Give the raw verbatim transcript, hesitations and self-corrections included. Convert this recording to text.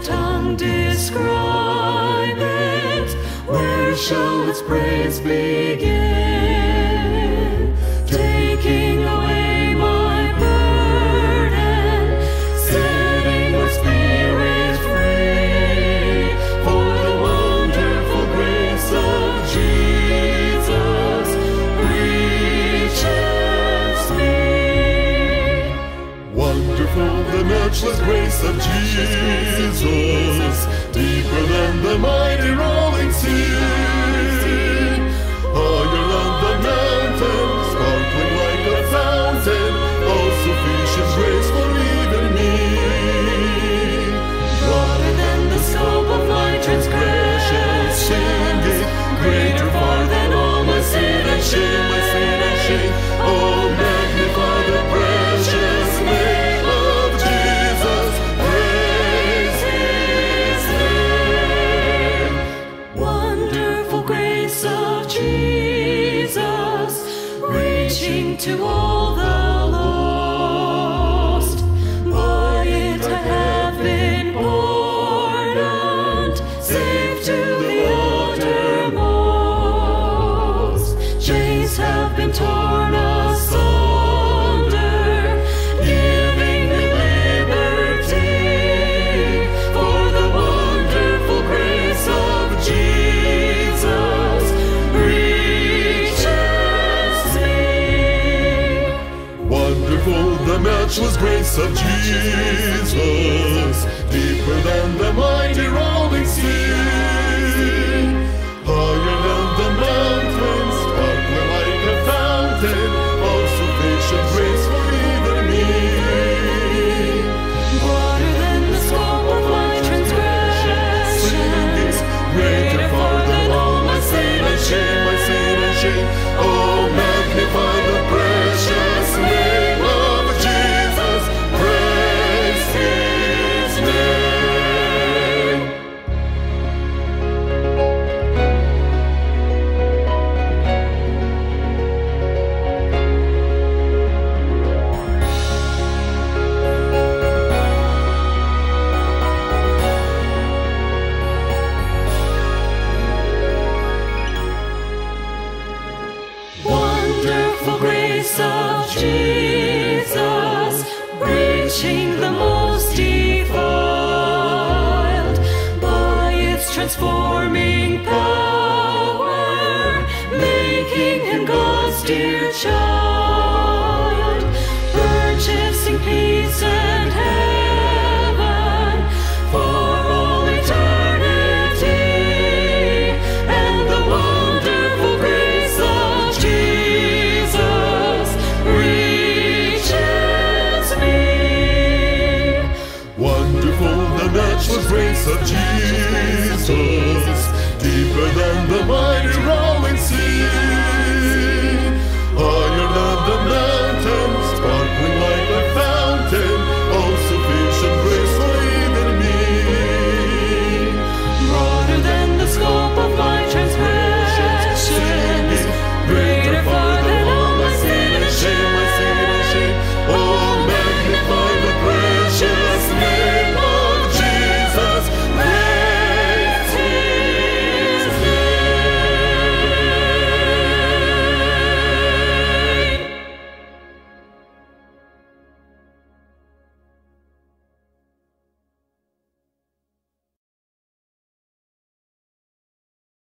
tongue describe it? Where shall its praise begin? Taking away my burden, setting my spirit free, for the wonderful grace of Jesus reaches me. Wonderful the matchless grace of Jesus, deeper than the mighty rolling sea. Higher than the mountains, sparkling like a fountain, all sufficient grace for even me. Broader than the scope of my transgressions, singing, greater far than all my sin and shame, my sin and shame. Oh, magnify the precious name of Jesus, praise His name. Wonderful grace of Jesus, reaching to all the lost. By it I have been pardoned, saved to the uttermost. Chains have been torn asunder, giving me liberty, for the wonderful grace of Jesus reaches me. Wonderful the matchless grace of Jesus, deeper than the mighty rolling sea. Higher than the mountains, sparkling like a fountain, all sufficient grace for even me. Broader than the scope of my transgressions, greater far than all my sin and shame, my sin and shame. Oh, magnify the precious name of Jesus, praise His name. Wonderful grace of Jesus, reaching the most defiled, by its transforming power, making him God's dear child.